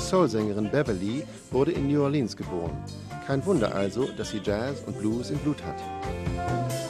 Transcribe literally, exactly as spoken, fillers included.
Soul-Sängerin Beverly wurde in New Orleans geboren. Kein Wunder also, dass sie Jazz und Blues im Blut hat.